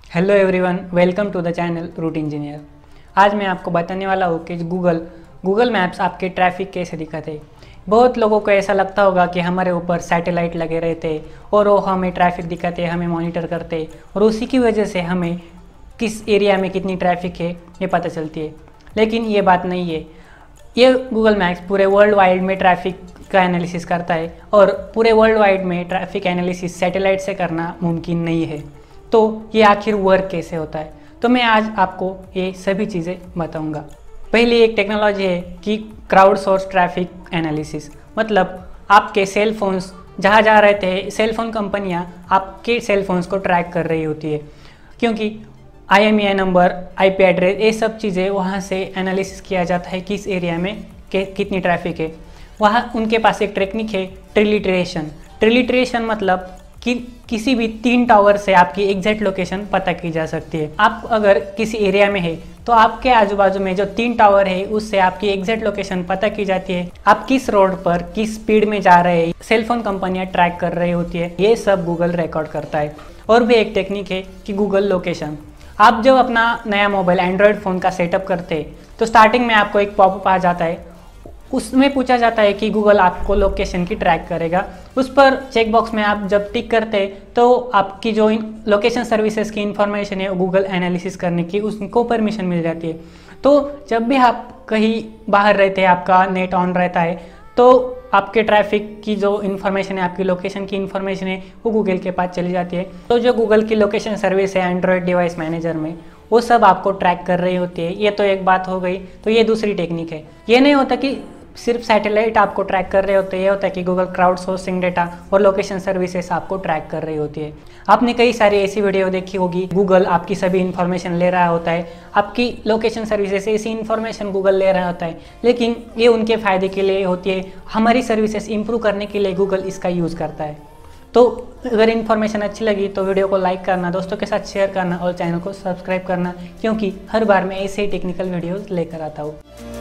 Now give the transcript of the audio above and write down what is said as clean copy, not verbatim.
Hello everyone, welcome to the channel root engineer. आज मैं आपको बताने वाला हूँ कि गूगल मैप्स आपके ट्रैफिक कैसे दिखाते हैं। बहुत लोगों को ऐसा लगता होगा कि हमारे ऊपर सैटेलाइट लगे रहते और वो हमें ट्रैफिक दिखाते, हमें मॉनिटर करते और उसी की वजह से हमें किस एरिया में कितनी ट्रैफिक है ये पता चलती है। लेकिन ये बात नहीं है। ये गूगल मैप्स पूरे वर्ल्ड वाइड में ट्रैफिक का एनालिसिस करता है और पूरे वर्ल्ड वाइड में ट्रैफिक एनालिसिस सैटेलाइट से करना मुमकिन नहीं है। तो ये आखिर वर्क कैसे होता है, तो मैं आज आपको ये सभी चीज़ें बताऊंगा। पहली एक टेक्नोलॉजी है कि क्राउड सोर्स ट्रैफिक एनालिसिस, मतलब आपके सेल फोन्स जहाँ जहाँ रहते हैं, सेल फोन कंपनियाँ आपके सेल फोन्स को ट्रैक कर रही होती है, क्योंकि IMEI नंबर, IP एड्रेस, ये सब चीज़ें वहाँ से एनालिसिस किया जाता है किस एरिया में कितनी ट्रैफिक है। वहाँ उनके पास एक टेक्निक है ट्रिलिट्रेशन। ट्रिलिट्रेशन मतलब कि किसी भी 3 टावर से आपकी एग्जैक्ट लोकेशन पता की जा सकती है। आप अगर किसी एरिया में है तो आपके आजू बाजू में जो 3 टावर है उससे आपकी एग्जैक्ट लोकेशन पता की जाती है। आप किस रोड पर किस स्पीड में जा रहे हैं सेलफोन कंपनियां ट्रैक कर रही होती है, ये सब गूगल रिकॉर्ड करता है। और भी एक टेक्निक है कि गूगल लोकेशन। आप जब अपना नया मोबाइल एंड्रॉयड फ़ोन का सेटअप करते हैं तो स्टार्टिंग में आपको एक पॉपअप आ जाता है, उसमें पूछा जाता है कि गूगल आपको लोकेशन की ट्रैक करेगा। उस पर चेक बॉक्स में आप जब टिक करते हैं तो आपकी जो लोकेशन सर्विसेज की इन्फॉर्मेशन है गूगल एनालिसिस करने की उसको परमिशन मिल जाती है। तो जब भी आप कहीं बाहर रहते हैं, आपका नेट ऑन रहता है, तो आपके ट्रैफिक की जो इन्फॉर्मेशन है, आपकी लोकेशन की इन्फॉर्मेशन है, वो गूगल के पास चली जाती है। तो जो गूगल की लोकेशन सर्विस है एंड्रॉयड डिवाइस मैनेजर में, वो सब आपको ट्रैक कर रही होती है। ये तो एक बात हो गई। तो ये दूसरी टेक्निक है। ये नहीं होता कि सिर्फ सैटेलाइट आपको ट्रैक कर रहे होते हैं, ये होता है कि गूगल क्राउड सोर्सिंग डेटा और लोकेशन सर्विसेज आपको ट्रैक कर रही होती है। आपने कई सारी ऐसी वीडियो देखी होगी, गूगल आपकी सभी इन्फॉर्मेशन ले रहा होता है, आपकी लोकेशन सर्विसेज से ऐसी इन्फॉर्मेशन गूगल ले रहा होता है, लेकिन ये उनके फ़ायदे के लिए होती है। हमारी सर्विसेज इंप्रूव करने के लिए गूगल इसका यूज़ करता है। तो अगर इन्फॉर्मेशन अच्छी लगी तो वीडियो को लाइक करना, दोस्तों के साथ शेयर करना और चैनल को सब्सक्राइब करना, क्योंकि हर बार मैं ऐसे ही टेक्निकल वीडियोज़ लेकर आता हूँ।